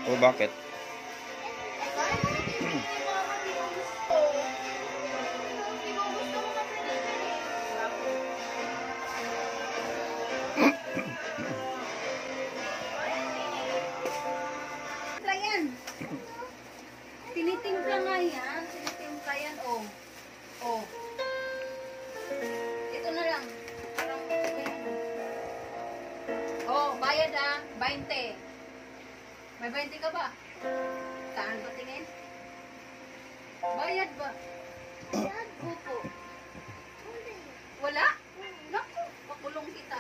O bakit? Tinitimpla nga yan. Tinitimpla yan, oh. Oh. Ito na lang. Oh, bayad ah. 20. May 20 ka ba? Saan ba tingin? Bayad ba? Bayad. Opo. Wala? Naku, pakulong kita.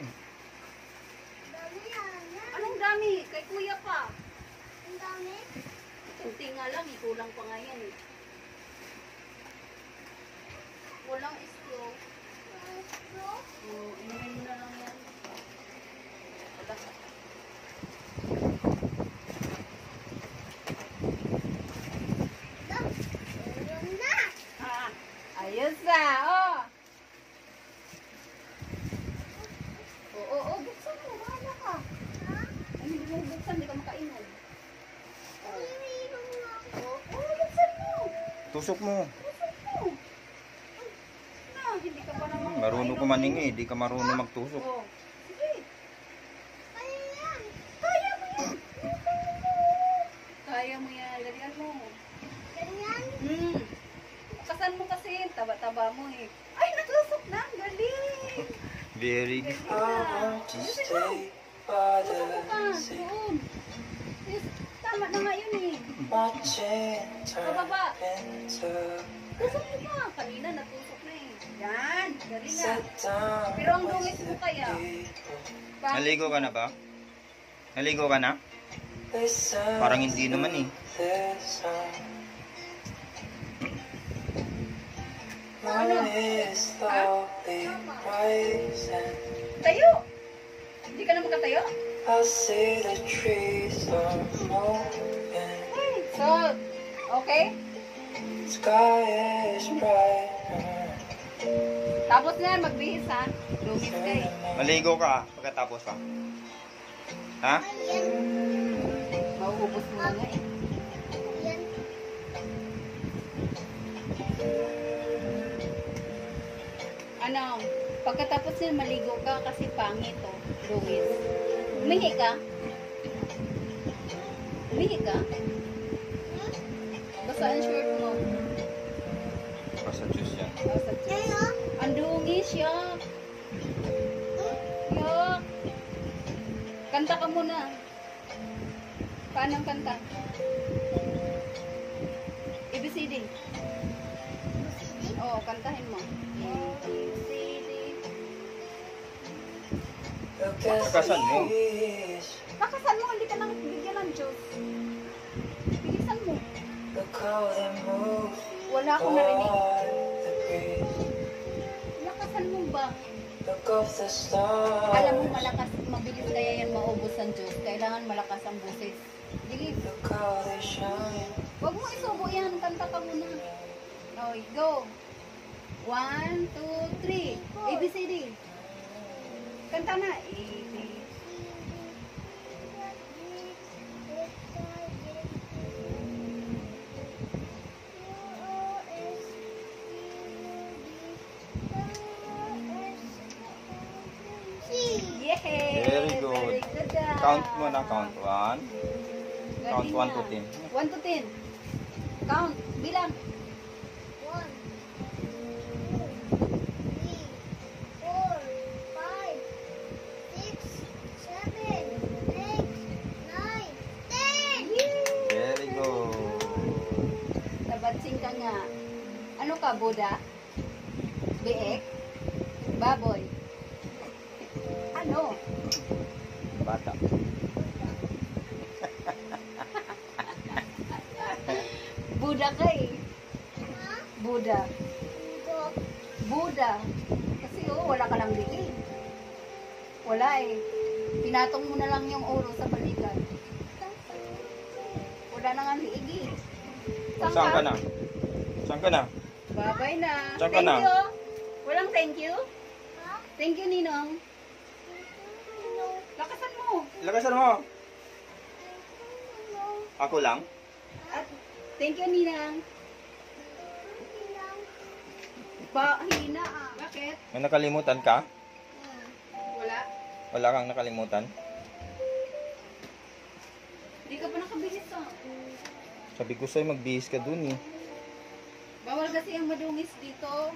Anong dami? Kay kuya pa. Ang dami? Kunti nga lang, ikulang pa nga yan eh. Walang istro. Walang istro? Oo, inumin mo na lang yan. Wala. Ayun na! Ha! Ayos na! Oh! Oo, buksan mo. Wala ka. Ha? Ay, hindi mo buksan, hindi ka makainom. Tusok mo. Hindi ka pa naman. Marunong ko maningi, di ka marunong magtusok. Oh. Sige. Kaya yan. Kaya mo yan. Kaya mo yan. Ganyan mo. Ganyan? Kasan mo kasi. Taba-taba mo eh. Ay, naglusok na. Galing. Very good. Tusok ka. Doon. Tama na nga yun eh. Pababa. Tusok mo pa. Kanina natusok na eh. Yan. Galing nga. Pero ang dungis mo kaya. Naligo ka na ba? Naligo ka na? Parang hindi naman eh. Ano? Ha? Tayo. Hindi ka na makatayo? So, okay? Tapos na yan, magbihis ha. Lugis kayo. Maligo ka pagkatapos pa. Ha? Mauubos mo na nga eh. Ano, pagkatapos yan, maligo ka kasi pangit o. Lugis. Umihi ka? Umihi ka? Basta ang short mo. Basta juice yan. Basta juice. Ang dungis, yak. Yak. Kanta ka muna. Paano ang kanta? ABCD. Oo, kantahin mo. ABCD. Pagkasan mo. Pakasan mo, hindi ka nang bigyan ng Diyos. Bilisan mo. Wala akong narinig. Lakasan mo ba? Alam mo malakas, mabilis kaya yan maubos ang Diyos. Kailangan malakas ang boses. Sige. Huwag mo isubo yan. Kanta ka muna. Okay, go. 1, 2, 3. ABCD. Kanta na. Very good. Count mo na, count 1. Count 1 to 10. 1 to 10. Count. Bilang. 1, 2, 3, 4, 5, 6, 7, 8, 9, 10. Very good. Nabatsing ka nga. Ano ka, Buddha? Biek? Baboy? Ano? Bata. Buddha ka eh. Buddha. Buddha. Kasi wala ka lang liig. Wala eh. Pinatong mo na lang yung ulo sa balikat. Wala na nga liig eh. Saan ka na? Saan ka na? Bye-bye na. Saan ka na? Thank you. Walang thank you? Thank you, Ninong. Lakasan mo. Lakasan mo. Ako lang? At, thank you, Ninang. Hina ah. Bakit? May nakalimutan ka? Wala. Wala kang nakalimutan? Hindi ka pa nakabilis ah. Sabi ko sa'yo, magbihis ka dun eh. Bawal kasi ang madungis dito.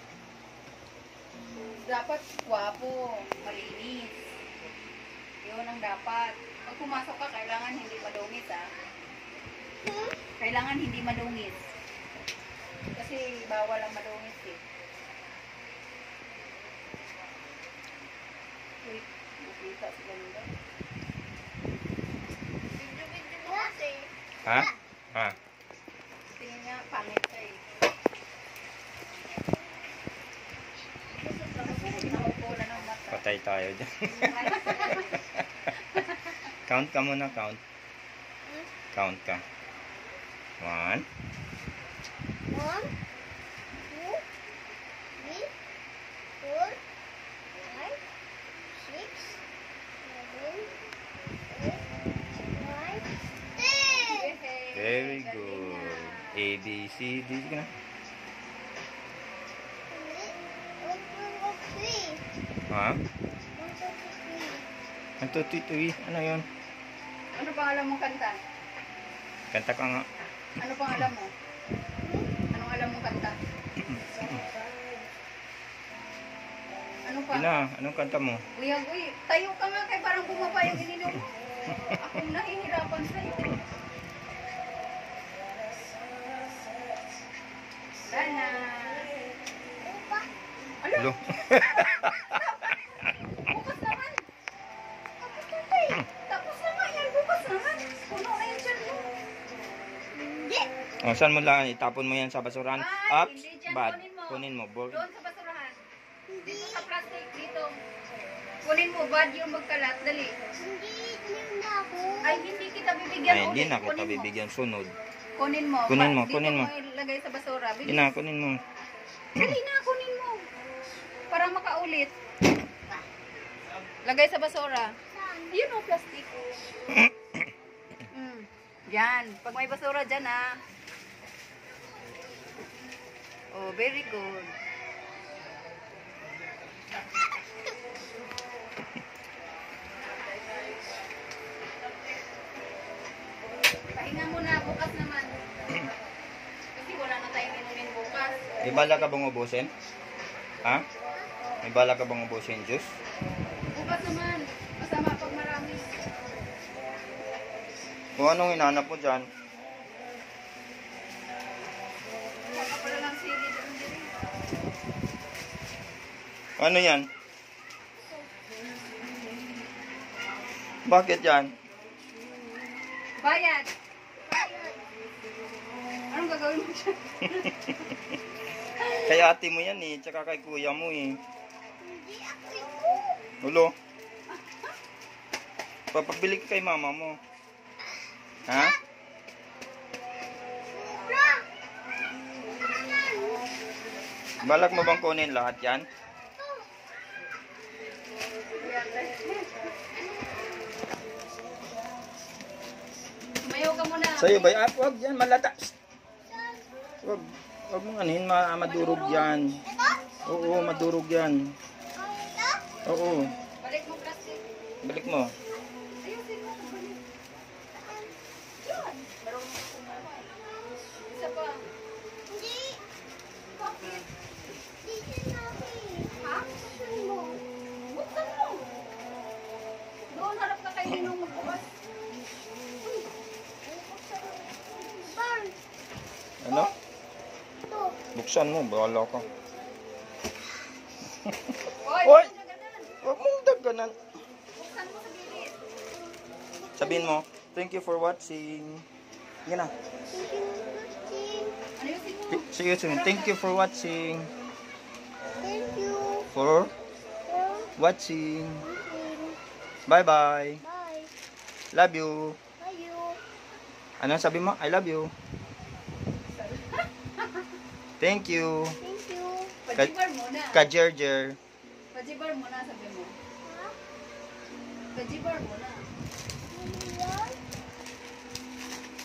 Dapat gwapo, malinis. Yun ang dapat. Pag pumasok ka, kailangan hindi madungis ah. Kailangan hindi madungis. Kasi bawal ang madungis eh. Wait, nakita si ganda. Video-video mo kasi. Ha? Ha? Tingnan niya, pangit ka eh. Nakapula ng mata. Patay tayo dyan. Count ka muna, count. Count ka. 1, 10. Very good. A, B, C, D. Sige na. Ha? 1, 2, 3, 3. Ano yun? Ano pang alam mong kanta? Kanta ka nga. Ano pang alam mo? Anong alam mong kanta? Ano pa? Ina, anong kanta mo? Kuya, tayo ka nga kay parang bumaba yung ininom mo. Akong nahihirapan sa'yo. Dana. Ano? Hello? Bukas naman. Tapos na nga yan. Bukas naman. Puno na yung tiyan mo. Hindi. Oh, saan mo lang? Itapon mo yan sa basurahan? Ay, Ups, hindi dyan. bad. Kunin mo. Kunin mo. Doon sa basurahan. Dito sa plastic. Dito. Kunin mo. Bad yung magkalat. Dali. Ay, hindi kita bibigyan Ay, ulit. hindi na kita Kunin mo. bibigyan. Sunod. Kunin mo. Kunin mo, Dito kunin mo. ilagay sa basura. Bilis. Ina, kunin mo. Dali na, kunin mo. Para makaulit. Lagay sa basura. Yun o, plastic. Yan. Pag may basura dyan, ha. Oh, very good. Pahinga muna, bukas naman. Kasi wala na tayong inumin bukas. May bala ka bang ubusin? Ha? May bala ka bang ubusin juice? Bukas naman. Masama pag marami. Kung anong hinanap mo dyan? Baka pala lang sili doon din. Ano yan? Bakit yan? Bayad. Anong gagawin mo dyan? Kay ate mo yan eh, tsaka kay kuya mo eh. Ulo. Papabili ka kay mama mo. Ha? Balak mo bang kunin lahat yan? Mayaw ka muna. Sa'yo ba? Ah, huwag yan, malata. Psst. Huwag mong anin, madurog yan. Oo, madurog yan. Oo, Balik mo plastic. balik mo. Ayusin mo. Balik. Yan. Marunong ako kumawa. Isa pa. Bakit? Ha? Buksan mo. Doon harap ka kay Ninong magbukas. Ano? Buksan mo, bahala ka. Oy, Oy! buksan ka na. Huwag mong daganan. Buksan mo sa gilid. Sabihin mo, thank you for watching. Yan na. Ayusin mo. Sige, sige. Thank you for watching. Thank you. For watching. Bye-bye. Bye. Love you. Bye you. Ano sabi mo? I love you. Thank you. Thank you. Pajibar muna. Ka-Jerjer. Pajibar muna, sabi mo. Ha? Pajibar muna. Ano yan?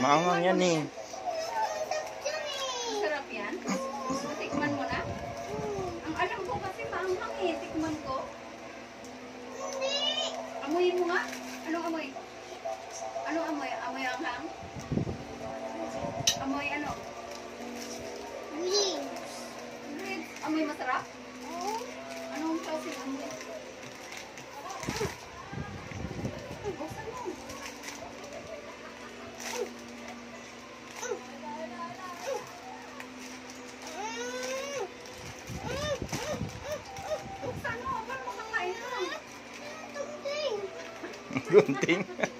Maanghang yan eh. Masarap yan? Tikman mo na? Ang alam ko kasi maanghang eh. Tikman ko. Amoyin mo nga. Anong amoy? Anong amoy? Amoy anghang? Amoy ano? Red. Amoy masarap? Anong klaseng amoy? Buksan mo. Buksan mo. Paano mo kakain? Gunting.